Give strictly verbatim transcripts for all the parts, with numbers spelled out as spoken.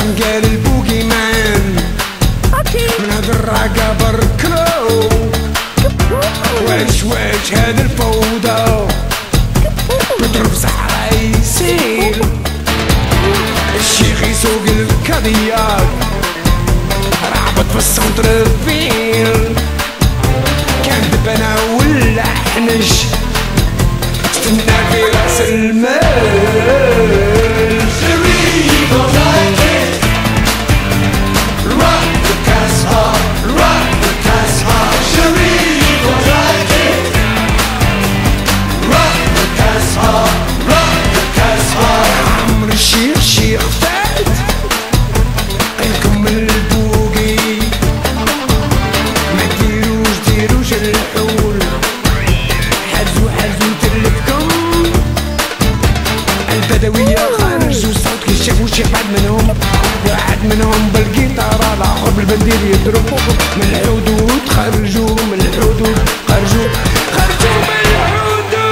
السلطان قال البوكيمان من هاد الراقة بركرو واش واش هاد الفوضى مضروب صحراء يسيل الشيخ يسوق الكادياك رعبط في السونتر فيل كان دبنا ولا حنش استنى في راس المال الشيخ شيخ فات قلكم البوقي ما ديروش ديروش الحول حزو حزو تلفكم البدوية خرجوا صوت كي شافوا شي حد منهم واحد منهم بالقيطارة الآخر بالبندير يضرب من الحدود خرجوا من الحدود خرجوا خرجوا من الحدود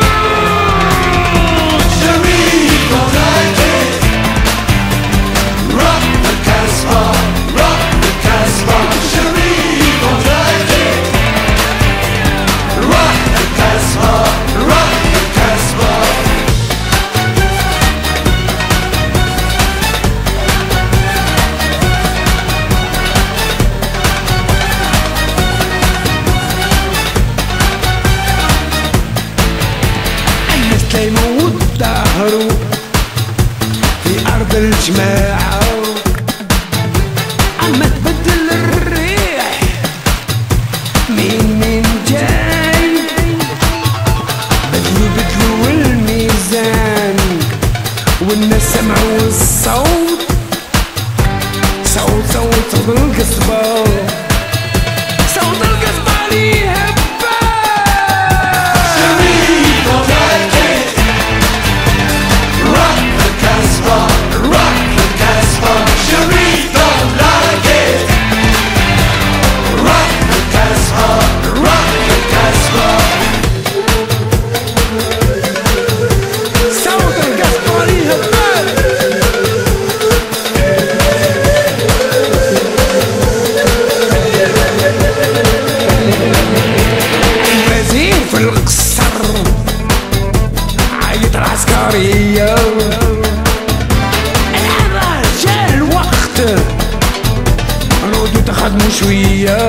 يموت ظهره في أرض الجماعة عما تبدل الريح مين مين جاي بدلو بدلو الميزان والناس سمعوا الصوت صوت صوت صوت القصبة صوت القصبة ليها العسكرية الآن جا الوقت نعودو تخدمو شوية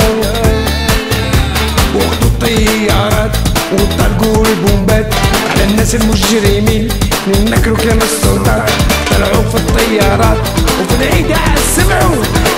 وخدو الطيارات وطلقو البومبات على الناس المجرمين نكرو كلام السلطات طلعو في الطيارات وفي العيد سمعو